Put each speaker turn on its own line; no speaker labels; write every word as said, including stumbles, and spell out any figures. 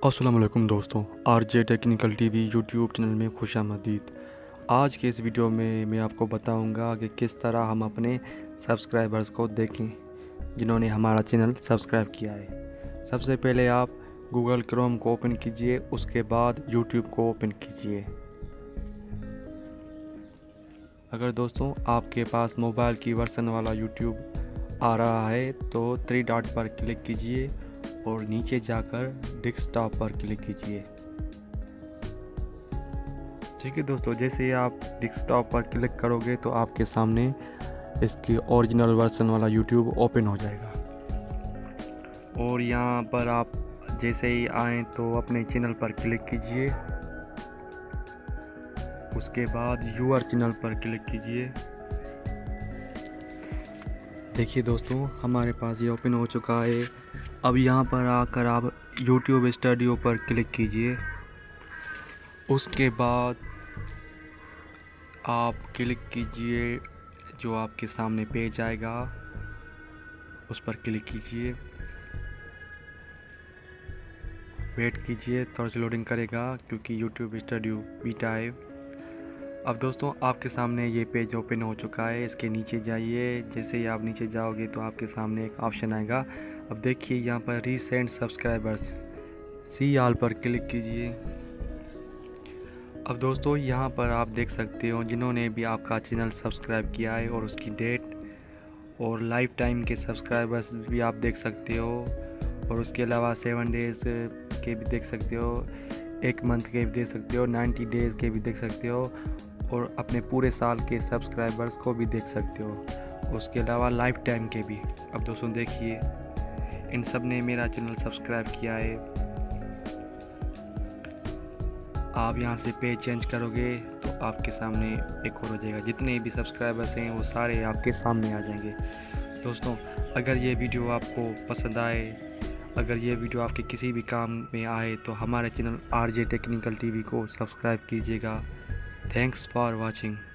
अस्सलाम वालेकुम दोस्तों, R J technical TV YouTube channel में खुशामदीद। आज के इस वीडियो में मैं आपको बताऊंगा कि किस तरह हम अपने सब्सक्राइबर्स को देखें जिन्होंने हमारा चैनल सब्सक्राइब किया है। सबसे पहले आप गूगल क्रोम को ओपन कीजिए, उसके बाद यूट्यूब को ओपन कीजिए। अगर दोस्तों आपके पास मोबाइल की वर्सन वाला यूट्यूब आ रहा है तो थ्री डॉट पर क्लिक कीजिए और नीचे जाकर डेस्कटॉप पर क्लिक कीजिए। ठीक है दोस्तों, जैसे ही आप डेस्कटॉप पर क्लिक करोगे तो आपके सामने इसकी ओरिजिनल वर्जन वाला यूट्यूब ओपन हो जाएगा। और यहाँ पर आप जैसे ही आएँ तो अपने चैनल पर क्लिक कीजिए, उसके बाद यूआर चैनल पर क्लिक कीजिए। देखिए दोस्तों, हमारे पास ये ओपन हो चुका है। अब यहाँ पर आकर आप यूट्यूब स्टूडियो पर क्लिक कीजिए, उसके बाद आप क्लिक कीजिए जो आपके सामने पेज आएगा, उस पर क्लिक कीजिए। वेट कीजिए, थोड़ा सा लोडिंग करेगा क्योंकि यूट्यूब स्टूडियो बीटा है। अब दोस्तों आपके सामने ये पेज ओपन हो चुका है। इसके नीचे जाइए, जैसे ही आप नीचे जाओगे तो आपके सामने एक ऑप्शन आएगा। अब देखिए यहाँ पर रीसेंट सब्सक्राइबर्स, सी ऑल पर क्लिक कीजिए। अब दोस्तों यहाँ पर आप देख सकते हो जिन्होंने भी आपका चैनल सब्सक्राइब किया है और उसकी डेट और लाइफ टाइम के सब्सक्राइबर्स भी आप देख सकते हो। और उसके अलावा सेवन डेज़ के भी देख सकते हो, एक मंथ के भी देख सकते हो, नाइन्टी डेज़ के भी देख सकते हो और अपने पूरे साल के सब्सक्राइबर्स को भी देख सकते हो, उसके अलावा लाइफ टाइम के भी। अब दोस्तों देखिए, इन सब ने मेरा चैनल सब्सक्राइब किया है। आप यहाँ से पेज चेंज करोगे तो आपके सामने एक और हो जाएगा। जितने भी सब्सक्राइबर्स हैं वो सारे आपके सामने आ जाएंगे। दोस्तों अगर ये वीडियो आपको पसंद आए, अगर ये वीडियो आपके किसी भी काम में आए तो हमारे channel R J technical TV को सब्सक्राइब कीजिएगा। Thanks for watching.